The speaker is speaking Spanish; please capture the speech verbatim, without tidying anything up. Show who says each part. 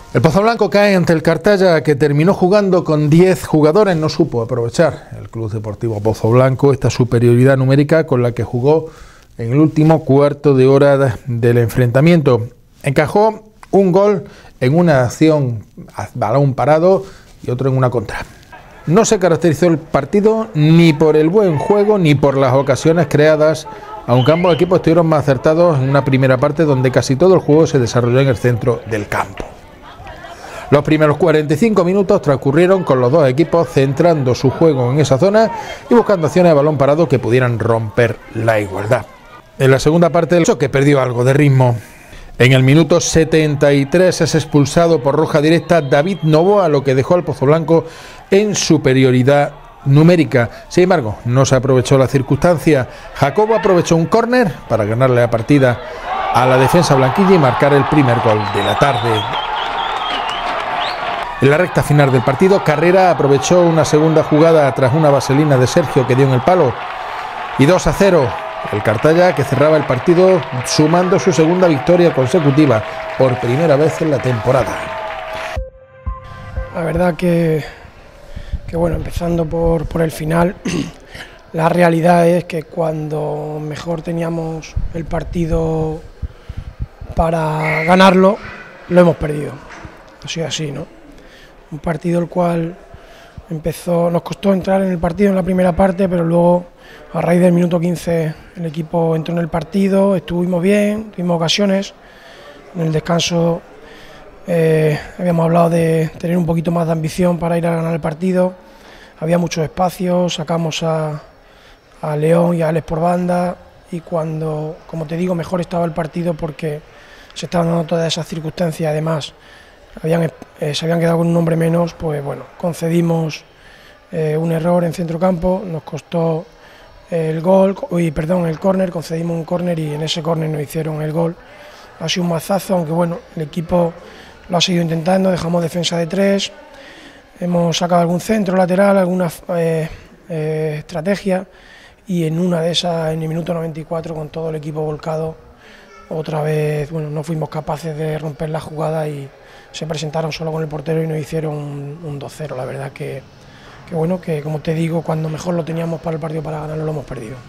Speaker 1: El Pozoblanco cae ante el Cartaya, que terminó jugando con diez jugadores. No supo aprovechar el Club Deportivo Pozoblanco esta superioridad numérica con la que jugó en el último cuarto de hora del enfrentamiento. Encajó un gol en una acción a balón parado y otro en una contra. No se caracterizó el partido ni por el buen juego ni por las ocasiones creadas, aunque ambos equipos estuvieron más acertados en una primera parte donde casi todo el juego se desarrolló en el centro del campo. Los primeros cuarenta y cinco minutos transcurrieron con los dos equipos centrando su juego en esa zona y buscando acciones de balón parado que pudieran romper la igualdad. En la segunda parte del choque perdió algo de ritmo. En el minuto setenta y tres es expulsado por roja directa David Novoa, lo que dejó al Pozoblanco en superioridad numérica. Sin embargo, no se aprovechó la circunstancia. Jacobo aprovechó un córner para ganarle la partida a la defensa blanquilla y marcar el primer gol de la tarde. En la recta final del partido, Carrera aprovechó una segunda jugada tras una vaselina de Sergio que dio en el palo. Y dos a cero, el Cartaya, que cerraba el partido sumando su segunda victoria consecutiva por primera vez en la temporada.
Speaker 2: La verdad que, que bueno, empezando por, por el final, la realidad es que cuando mejor teníamos el partido para ganarlo, lo hemos perdido. Ha sido así, ¿no? Un partido el cual empezó, nos costó entrar en el partido en la primera parte, pero luego a raíz del minuto quince el equipo entró en el partido, estuvimos bien, tuvimos ocasiones. En el descanso eh, habíamos hablado de tener un poquito más de ambición para ir a ganar el partido, había muchos espacios, sacamos a, a León y a Alex por banda y cuando, como te digo, mejor estaba el partido porque se estaban dando todas esas circunstancias. Además Habían, eh, se habían quedado con un hombre menos, pues bueno, concedimos eh, un error en centrocampo, nos costó eh, el gol, uy, perdón, el córner, concedimos un córner y en ese córner nos hicieron el gol. Ha sido un mazazo, aunque bueno, el equipo lo ha seguido intentando, dejamos defensa de tres, hemos sacado algún centro lateral, alguna eh, eh, estrategia y en una de esas, en el minuto noventa y cuatro, con todo el equipo volcado, otra vez, bueno, no fuimos capaces de romper la jugada y se presentaron solo con el portero y nos hicieron un, un dos cero. La verdad que, que bueno, que como te digo, cuando mejor lo teníamos para el partido para ganarlo, lo hemos perdido.